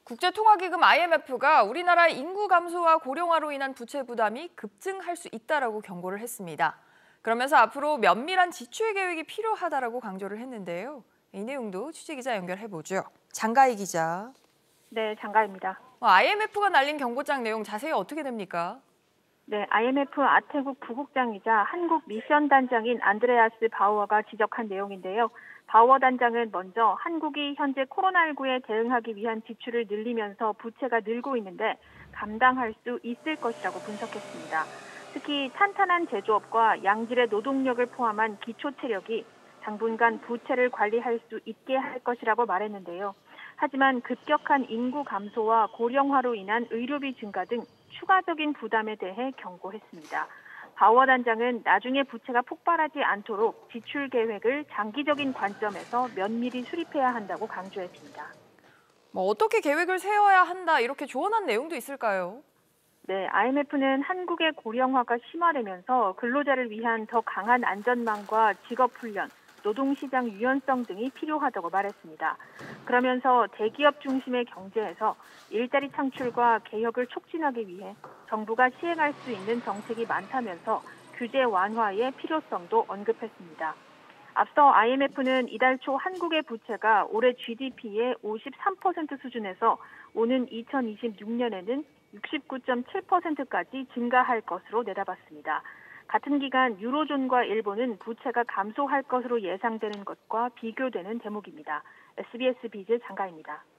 국제통화기금 IMF가 우리나라의 인구 감소와 고령화로 인한 부채 부담이 급증할 수 있다라고 경고를 했습니다. 그러면서 앞으로 면밀한 지출 계획이 필요하다라고 강조를 했는데요. 이 내용도 취재기자 연결해보죠. 장가희 기자. 네, 장가입니다. IMF가 날린 경고장 내용 자세히 어떻게 됩니까? 네, IMF 아태국 부국장이자 한국 미션 단장인 안드레아스 바우어가 지적한 내용인데요. 바우어 단장은 먼저 한국이 현재 코로나19에 대응하기 위한 지출을 늘리면서 부채가 늘고 있는데 감당할 수 있을 것이라고 분석했습니다. 특히 탄탄한 제조업과 양질의 노동력을 포함한 기초 체력이 당분간 부채를 관리할 수 있게 할 것이라고 말했는데요. 하지만 급격한 인구 감소와 고령화로 인한 의료비 증가 등 추가적인 부담에 대해 경고했습니다. 바우어 단장은 나중에 부채가 폭발하지 않도록 지출 계획을 장기적인 관점에서 면밀히 수립해야 한다고 강조했습니다. 어떻게 계획을 세워야 한다 이렇게 조언한 내용도 있을까요? 네, IMF는 한국의 고령화가 심화되면서 근로자를 위한 더 강한 안전망과 직업훈련, 노동시장 유연성 등이 필요하다고 말했습니다. 그러면서 대기업 중심의 경제에서 일자리 창출과 개혁을 촉진하기 위해 정부가 시행할 수 있는 정책이 많다면서 규제 완화의 필요성도 언급했습니다. 앞서 IMF는 이달 초 한국의 부채가 올해 GDP의 53% 수준에서 오는 2026년에는 69.7%까지 증가할 것으로 내다봤습니다. 같은 기간 유로존과 일본은 부채가 감소할 것으로 예상되는 것과 비교되는 대목입니다. SBS 비즈 장가입니다.